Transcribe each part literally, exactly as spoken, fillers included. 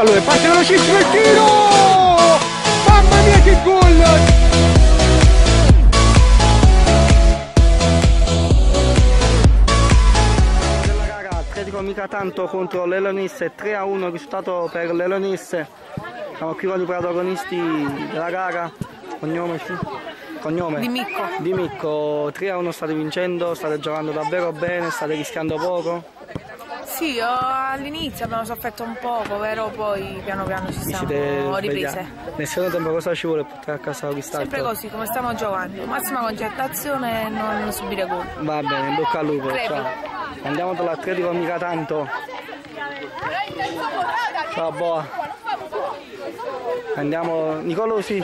Allora, parte velocissimo il tiro! Mamma mia che gol! Della gara, Atletico Micatanto contro l'Elonisse, tre a uno risultato per l'Elonisse. Siamo qui con i protagonisti della gara. Cognome? Cognome? Di Micco. Di Micco, tre a uno state vincendo, state giocando davvero bene, state rischiando poco. Sì, all'inizio abbiamo sofferto un poco, vero? Poi piano piano ci siamo riprese. Nel secondo tempo cosa ci vuole portare a casa il risultato? Sempre così, come stiamo giocando. Massima concentrazione e non subire gol. Va bene, in bocca al lupo. Ciao. Andiamo dall'Atletico Micatanto. Ciao, boa. Andiamo, Nicolosi.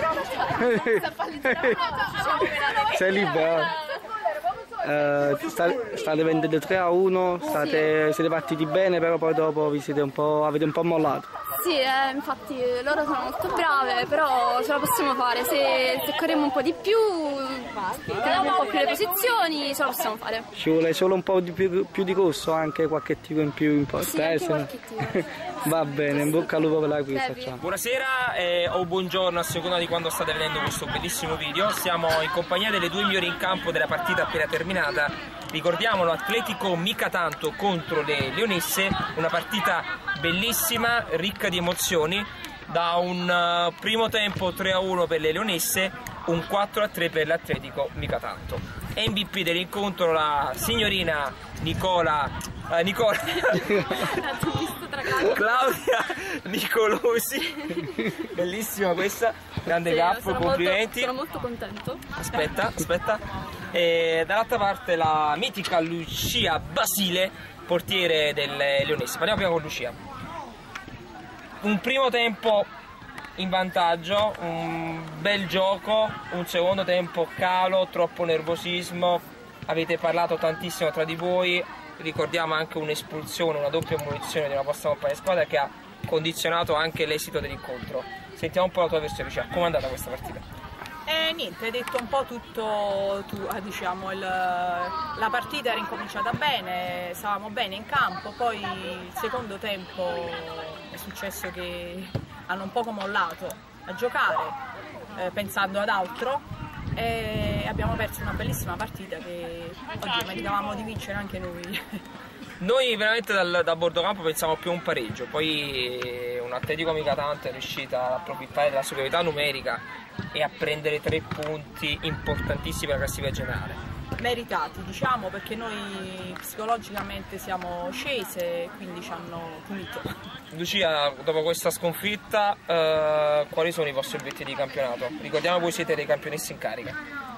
Sei libero? Uh, state, state vendendo tre a uno, state, siete partiti bene, però poi dopo vi siete un po', avete un po' mollato. Sì, eh, infatti loro sono molto brave, però ce la possiamo fare, se, se corriamo un po' di più, teniamo un po' più le posizioni, ce la possiamo fare. Ci vuole solo un po' di più, più di corso, anche qualche tiro in più in porta. Sì, eh, Va bene, in bocca al lupo per la acquista. Ciao. Buonasera eh, o buongiorno a seconda di quando state vedendo questo bellissimo video. Siamo in compagnia delle due migliori in campo della partita appena terminata. Ricordiamolo, Atletico Micatanto contro le Leonesse, una partita bellissima, ricca di emozioni. Da un uh, primo tempo tre a uno per le Leonesse, un quattro a tre per l'Atletico Micatanto. M V P dell'incontro la signorina Nicola eh, Nicola Claudia Nicolosi. Bellissima questa, grande sì, gap, sono complimenti. Molto, sono molto contento. Aspetta, aspetta. E dall'altra parte la mitica Lucia Basile, portiere delle Leonesse. Parliamo prima con Lucia. Un primo tempo in vantaggio, un bel gioco, un secondo tempo calo, troppo nervosismo, avete parlato tantissimo tra di voi, ricordiamo anche un'espulsione, una doppia ammonizione di una vostra compagna di squadra che ha condizionato anche l'esito dell'incontro. Sentiamo un po' la tua versione, Lucia, com'è andata questa partita? Eh, niente, hai detto un po' tutto tu, eh, diciamo, il, la partita era incominciata bene, stavamo bene in campo, poi il secondo tempo è successo che hanno un poco mollato a giocare, eh, pensando ad altro, e abbiamo perso una bellissima partita che oggi meritavamo di vincere anche noi. Noi veramente dal, da bordo campo pensiamo più a un pareggio, poi un Atletico Micatanto è riuscita ad approfittare della superiorità numerica e a prendere tre punti importantissimi per la classifica generale. Meritati, diciamo, perché noi psicologicamente siamo scese e quindi ci hanno punito. Lucia, dopo questa sconfitta, eh, quali sono i vostri obiettivi di campionato? Ricordiamo voi siete dei campionessi in carica.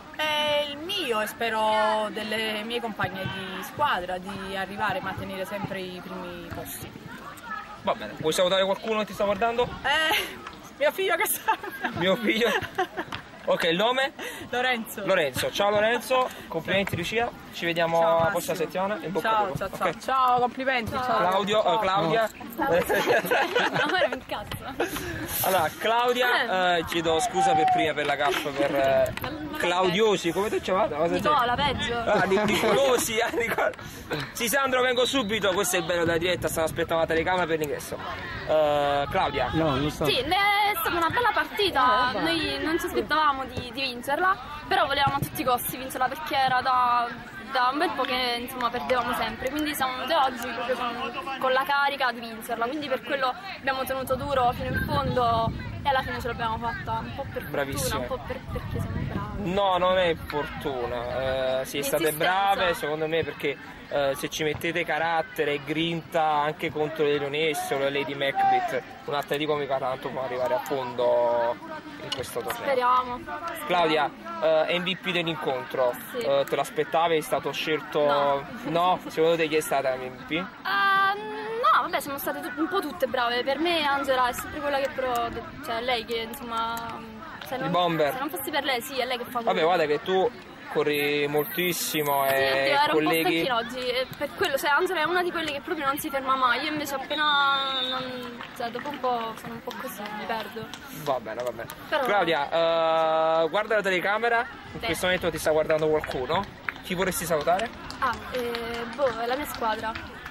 È il mio e spero delle mie compagne di squadra di arrivare a mantenere sempre i primi posti. Va bene, vuoi salutare qualcuno che ti sta guardando? Eh, mio figlio che sta... Mio figlio? Ok, il nome? Lorenzo. Lorenzo, ciao Lorenzo, complimenti Lucia, ci vediamo ciao, la prossima settimana. In bocca ciao, al lupo. ciao, ciao, Okay. ciao, complimenti. Ciao. Claudio, ciao. Uh, Claudia. No, ora mi incazzo. Allora, Claudia, eh, chiedo scusa per prima per la gaffa, per eh, Claudiosi, come ti chiamate? Nicola, peggio. Ah, Nicolosi, ah, Nicola. Sì, Sandro, vengo subito, questo è il bello della diretta, stavo aspettando la telecamera per l'ingresso. Uh, Claudia. No, non sto. Sì, è stata una bella partita, noi non ci aspettavamo di, di vincerla, però volevamo a tutti i costi vincerla perché era da, da un bel po' che insomma perdevamo sempre, quindi siamo venuti oggi proprio con, con la carica di vincerla, quindi per quello abbiamo tenuto duro fino in fondo e alla fine ce l'abbiamo fatta, un po' per fortuna, un po' per, perché siamo bravi. No, non è fortuna, eh, siete state brave secondo me perché eh, se ci mettete carattere e grinta anche contro le Leonesse o le Lady Macbeth, un Atletico Micatanto può arrivare a fondo in questo torneo. Speriamo. Claudia, eh, M V P dell'incontro, Sì. eh, te l'aspettavi? È stato scelto? No. No? Secondo te chi è stata l'M V P? Uh, no, vabbè, siamo state un po' tutte brave. Per me Angela è sempre quella che però, cioè lei che insomma, se non, bomber. se non fossi per lei, sì, è lei che fa. Vabbè, guarda che tu corri moltissimo Sì, e oddio, ero colleghi... un po' stanchina oggi, e per quello, cioè Angela è una di quelle che proprio non si ferma mai, io invece appena, non, cioè dopo un po' sono un po' così, mi perdo. Va bene, va bene. Però... Claudia, uh, guarda la telecamera, in Beh. questo momento ti sta guardando qualcuno, chi vorresti salutare? Ah, eh, boh, è la mia squadra.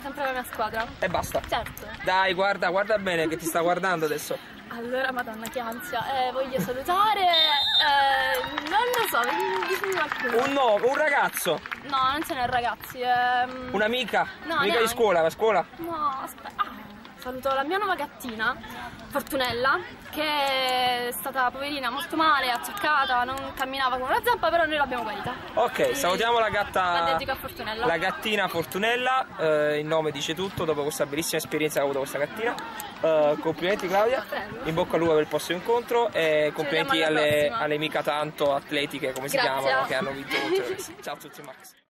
sempre la mia squadra. E basta. Certo. Dai, guarda, guarda bene che ti sta guardando adesso. Allora, madonna che ansia, eh, voglio salutare, eh, non lo so, dimmi qualcuno. Un no, un ragazzo. No, non ce n'è ragazzi. Ehm... Un'amica. No, Amica neanche. di scuola, la scuola. No, aspetta. Ah, saluto la mia nuova gattina, Fortunella, che è stata poverina molto male, acciaccata, non camminava con una zampa, però noi l'abbiamo guarita. Ok, Quindi salutiamo la gatta. La dedico a Fortunella. La gattina Fortunella, eh, il nome dice tutto dopo questa bellissima esperienza che ha avuto questa gattina. Eh, complimenti Claudia, Prego. in bocca al lupo per il prossimo incontro e complimenti vediamo alla alle, prossima. alle mica tanto atletiche, come si Grazie. chiamano, che hanno vinto tutte. Ciao a tutti Max.